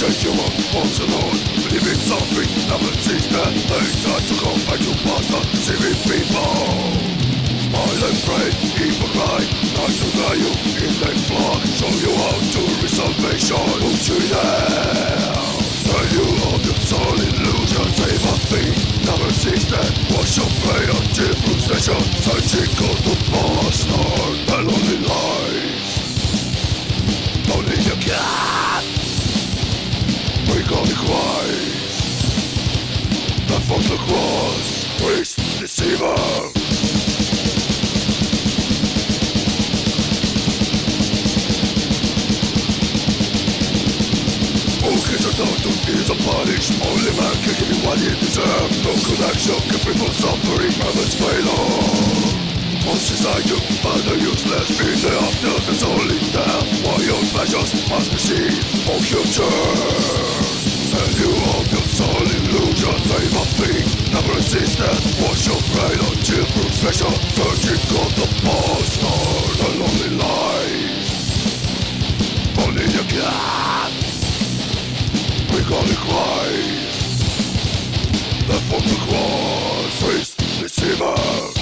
change your own false alone. Believe in something, never sees that. They start to come back to pasta, deceiving people. Smile and pray, keep a cry, not to value in their flock. Show you how to reach salvation. Put you there. Tell you of your soul illusion, save a thing. Never sees that. Wash your brain until frustration. Searching for the bastard, the lonely lies. Only you can. We got the Christ. That from the cross, priest, deceiver. Is a punish, only man can give you what you deserve. No connection can people suffering, heaven's failure. Once inside you, but are useless. In the after, there's only death. While your pleasures must be seen for future. And you of your soul illusion, save a thing, never resist that. Wash your brain until frustration. Searching for the bastard, the lonely lies. Only you can. We call it Christ. That from the cross, priest, deceiver.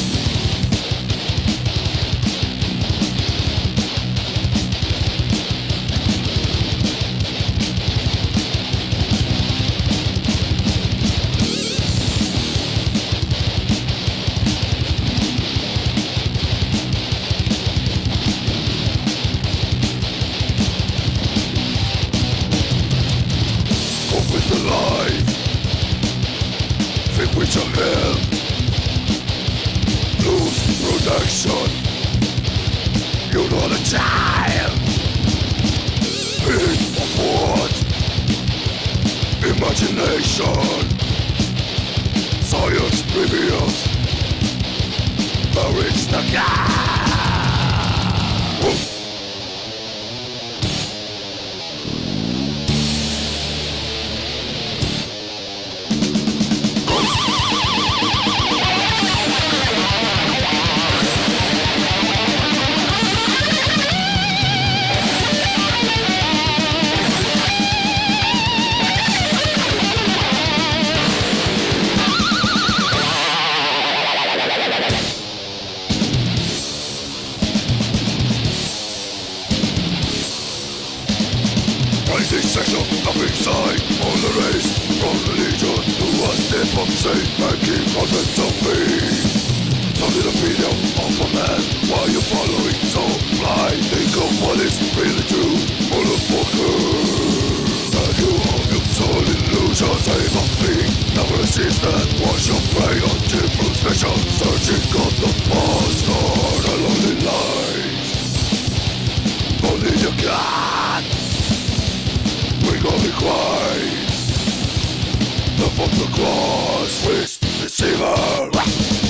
Which are hell, lose protection. You're not a child. In what? Imagination. Science reveals there is the God. Section of inside, all the race, from religion to a state of sin, making convents of peace. Solid opinion of a man, why you following so blind? Think of what is really true, motherfucker. And you of your soul illusion, save a thing, never resist that. Wash your brain until frustration, searching for the bastard, the lonely lies. Only you can. We got the Christ, the from the cross, priest, deceiver.